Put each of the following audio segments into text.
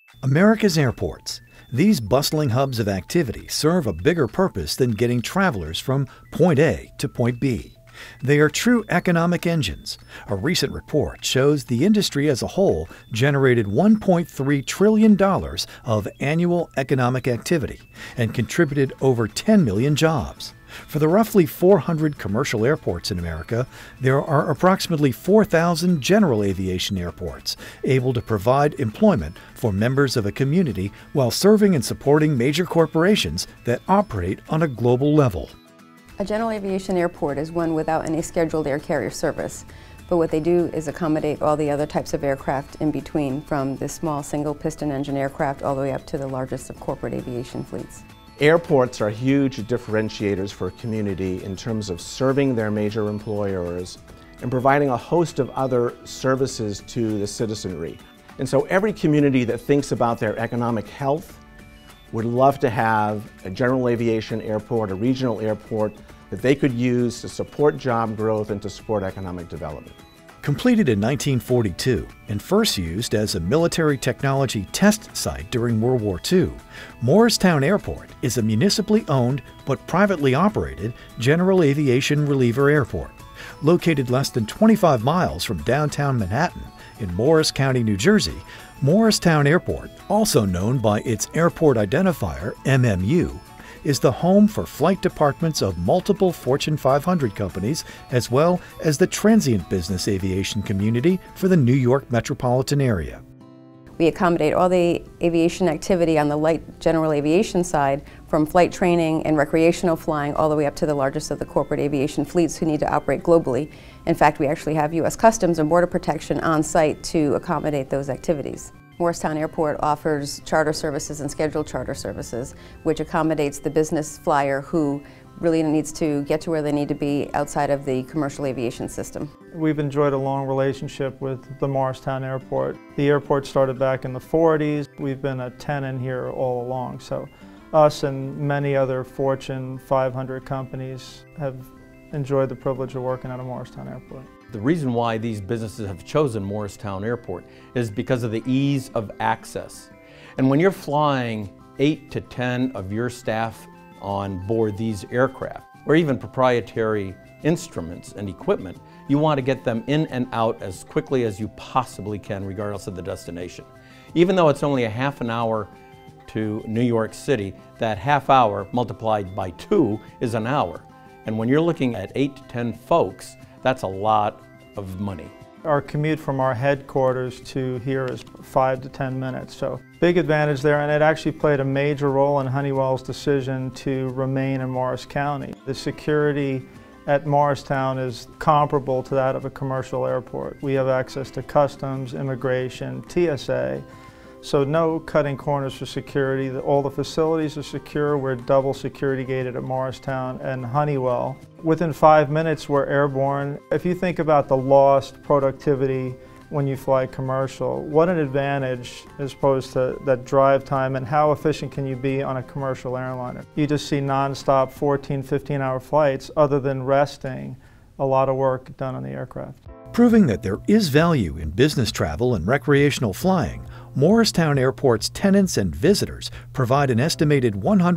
America's airports. These bustling hubs of activity serve a bigger purpose than getting travelers from point A to point B. They are true economic engines. A recent report shows the industry as a whole generated $1.3 trillion of annual economic activity and contributed over 10 million jobs. For the roughly 400 commercial airports in America, there are approximately 4,000 general aviation airports able to provide employment for members of a community while serving and supporting major corporations that operate on a global level. A general aviation airport is one without any scheduled air carrier service, but what they do is accommodate all the other types of aircraft in between, from the small single-piston engine aircraft all the way up to the largest of corporate aviation fleets. Airports are huge differentiators for a community in terms of serving their major employers and providing a host of other services to the citizenry. And so every community that thinks about their economic health would love to have a general aviation airport, a regional airport that they could use to support job growth and to support economic development. Completed in 1942 and first used as a military technology test site during World War II, Morristown Airport is a municipally owned but privately operated general aviation reliever airport. Located less than 25 miles from downtown Manhattan in Morris County, New Jersey, Morristown Airport, also known by its airport identifier MMU, is the home for flight departments of multiple Fortune 500 companies, as well as the transient business aviation community for the New York metropolitan area. We accommodate all the aviation activity on the light general aviation side, from flight training and recreational flying all the way up to the largest of the corporate aviation fleets who need to operate globally. In fact, we actually have U.S. Customs and Border Protection on site to accommodate those activities. Morristown Airport offers charter services and scheduled charter services, which accommodates the business flyer who really needs to get to where they need to be outside of the commercial aviation system. We've enjoyed a long relationship with the Morristown Airport. The airport started back in the 40s. We've been a tenant here all along. So us and many other Fortune 500 companies have enjoyed the privilege of working at a Morristown Airport. The reason why these businesses have chosen Morristown Airport is because of the ease of access. And when you're flying 8 to 10 of your staff on board these aircraft, or even proprietary instruments and equipment, you want to get them in and out as quickly as you possibly can, regardless of the destination. Even though it's only a half an hour to New York City, that half hour multiplied by 2 is an hour. And when you're looking at 8 to 10 folks, that's a lot of money. Our commute from our headquarters to here is 5 to 10 minutes, so big advantage there, and it actually played a major role in Honeywell's decision to remain in Morris County. The security at Morristown is comparable to that of a commercial airport. We have access to customs, immigration, TSA, so no cutting corners for security. All the facilities are secure. We're double security gated at Morristown and Honeywell. Within 5 minutes, we're airborne. If you think about the lost productivity when you fly commercial, what an advantage as opposed to that drive time, and how efficient can you be on a commercial airliner? You just see nonstop 14, 15-hour flights. Other than resting, a lot of work done on the aircraft. Proving that there is value in business travel and recreational flying, Morristown Airport's tenants and visitors provide an estimated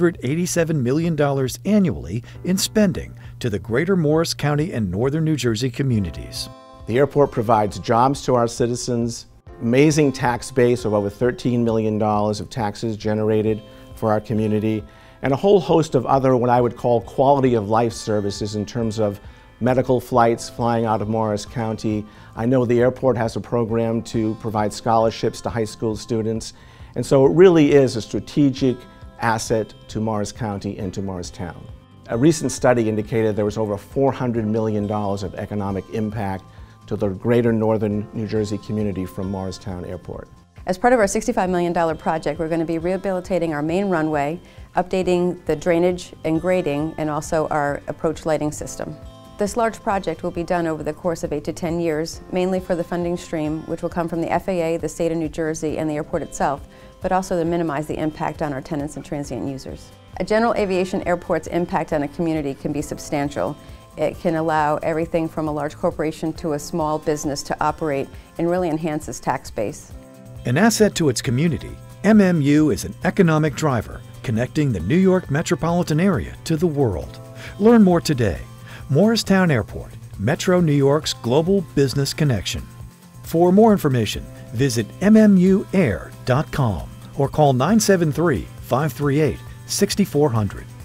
$187 million annually in spending to the greater Morris County and northern New Jersey communities. The airport provides jobs to our citizens, amazing tax base of over $13 million of taxes generated for our community, and a whole host of other what I would call quality of life services in terms of medical flights flying out of Morris County. I know the airport has a program to provide scholarships to high school students, and so it really is a strategic asset to Morris County and to Morristown. A recent study indicated there was over $400 million of economic impact to the greater northern New Jersey community from Morristown Airport. As part of our $65 million project, we're going to be rehabilitating our main runway, updating the drainage and grading, and also our approach lighting system. This large project will be done over the course of 8 to 10 years, mainly for the funding stream, which will come from the FAA, the state of New Jersey, and the airport itself, but also to minimize the impact on our tenants and transient users. A general aviation airport's impact on a community can be substantial. It can allow everything from a large corporation to a small business to operate and really enhance its tax base. An asset to its community, MMU is an economic driver connecting the New York metropolitan area to the world. Learn more today. Morristown Airport, Metro New York's global business connection. For more information, visit mmuair.com or call 973-538-6400.